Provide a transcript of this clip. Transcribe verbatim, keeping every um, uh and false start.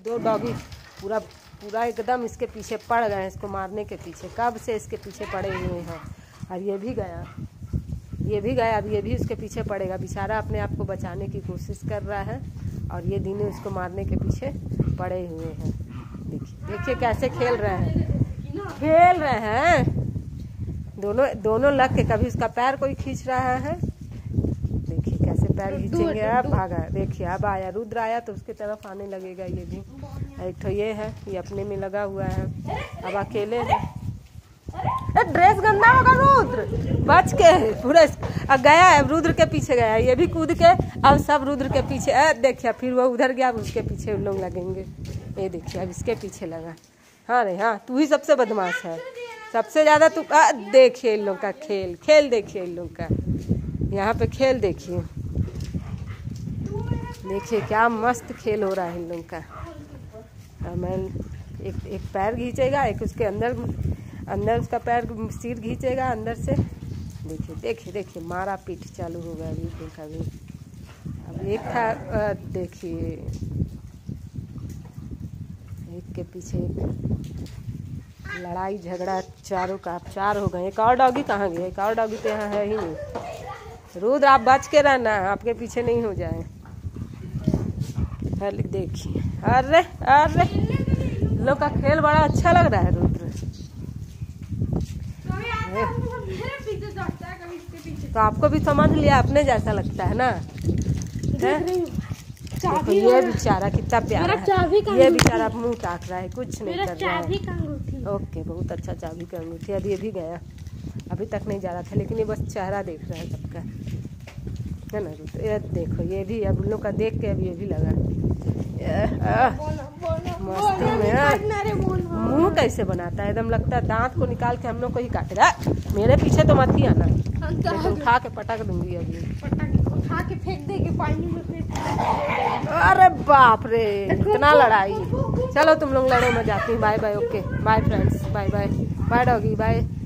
दो डॉगी पूरा पूरा एकदम इसके पीछे पड़ गए हैं, इसको मारने के पीछे कब से इसके पीछे पड़े हुए हैं। और ये भी गया, ये भी गया, अब ये भी उसके पीछे पड़ेगा। बेचारा अपने आप को बचाने की कोशिश कर रहा है और ये दिने उसको मारने के पीछे पड़े हुए हैं। देखिए देखिए कैसे खेल रहे हैं, खेल रहे हैं दोनों दोनों लग के। कभी उसका पैर कोई खींच रहा है, देखिए कैसे पैर खींचेंगे। अब भागा, देखिए अब आया रुद्र, आया तो उसके तरफ आने लगेगा ये भी। एक तो ये है, ये अपने में लगा हुआ है, अब अकेले है। ड्रेस गंदा होगा रुद्र, बच के पूरा अब गया है, रुद्र के पीछे गया, ये भी कूद के अब सब रुद्र के पीछे। अ देखिए फिर वो उधर गया, अब उसके पीछे उन लोग लगेंगे। ये देखिए अब इसके पीछे लगा। हाँ रे हाँ, तू ही सबसे बदमाश है, सबसे ज्यादा तू। देखिए इन लोग का खेल, खेल देखिए इन लोग का, यहाँ पे खेल देखिए, देखिए क्या मस्त खेल हो रहा है इन लोग का। मैं एक एक पैर खींचेगा, एक उसके अंदर अंदर उसका पैर सिर खींचेगा अंदर से। देखिए देखिए देखिए मारा पीठ चालू होगा अभी देखा भी। अब एक था, देखिए एक के पीछे एक लड़ाई झगड़ा, चारों का चार हो गए। एक और डॉगी कहाँ गया? एक और डॉगी तो यहाँ है ही नहीं। रुद्र आप बच के रहना, आपके पीछे नहीं हो जाए। देखिए अरे अरे लोग का खेल बड़ा अच्छा लग रहा है रुद्र। तो आपको भी समझ लिया, अपने जैसा लगता है ना। देखो ये बेचारा कितना प्यारा है, ये बेचारा मुंह ताक रहा है, कुछ नहीं कर रहा है। ओके बहुत अच्छा, चाबी का अंगूठी। अब ये भी गया, अभी तक नहीं जा रहा था, लेकिन ये बस चेहरा देख रहा है सबका, है ना। ये देखो ये भी अब उन लोग का देख के अब ये भी लगा मस्ती में। मुंह कैसे बनाता है, एकदम लगता है दांत को निकाल के हम लोग को ही काटेगा। मेरे पीछे तो मत ही आना, तो उठा के पटक दूंगी अभी, उठा के फेंक देगी पानी में फेंक। अरे बाप रे इतना लड़ाई। चलो तुम लोग लड़ो, मैं जाती हूँ। Bye bye. Okay bye friends, bye bye bye doggy bye.